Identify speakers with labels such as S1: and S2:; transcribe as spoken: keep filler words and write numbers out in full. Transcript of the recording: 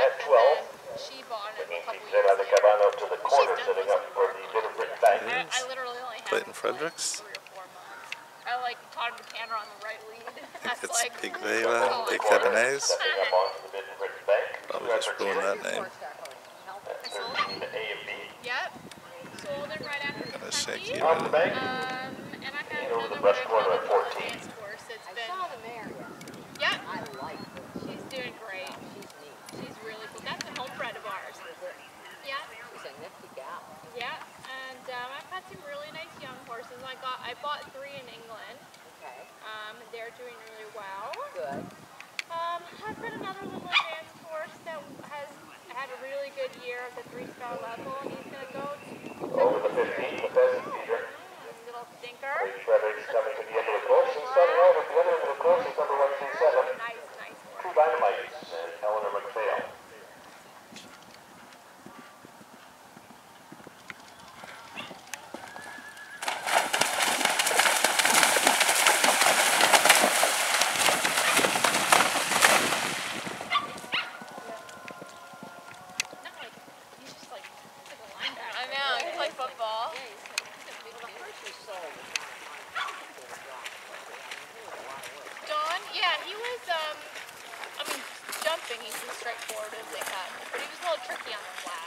S1: at twelve.
S2: She bought it a couple
S1: Then
S2: years
S1: on the
S2: later.
S1: Cabanes to the corner, setting up for the bit of Britain bank.
S2: I, I literally only had
S3: Clayton,
S2: him for
S3: Fredericks.
S2: like three or four months. I like taught him the canter on the right lead. That's
S3: It's
S2: like
S3: Pigreles, the Cabanes.
S1: Stepping up onto the bit of Britain bank.
S3: Probably just ruined that name.
S1: thirteen A and B.
S2: Yep. Sold it right after
S3: Gonna
S2: Kentucky.
S3: shake you,
S1: On the
S3: really.
S1: bank.
S2: Um, and I have
S1: Over
S2: another
S1: the brush
S2: one
S1: corner
S2: I
S1: at
S2: bought
S1: fourteen.
S2: on the dance course. It's
S4: I
S2: been,
S4: saw them area.
S2: yep.
S4: I like her.
S2: She's doing great.
S4: She's neat.
S2: She's really cool. That's a home bred of ours. Yeah.
S4: She's a nifty gal.
S2: Yeah. And um, I've had some really nice young horses. I got, I bought three in England.
S4: Okay.
S2: Um, they're doing really well.
S4: Good.
S2: Um, I've got another little advanced horse that has had a really good year at the three-star level, and he's going to go
S1: Over the fifteen, the pheasant feeder.
S2: little stinker.
S1: Fredericks coming to the end of the course. He's starting out at the other end of the course. He's number one three seven.
S2: Nice, nice
S1: Two
S2: horse.
S1: Dynamites and Eleanor McPhail.
S2: Not like, he's just like, he's like a linebacker. I know, he plays football.
S4: Yeah, he's kind of, well, the first we sold was not a month before the drop. He was a lot of work.
S2: Don, yeah, he was, um, I mean, jumping, he's as straightforward as they cut, but he was a little tricky on the flat.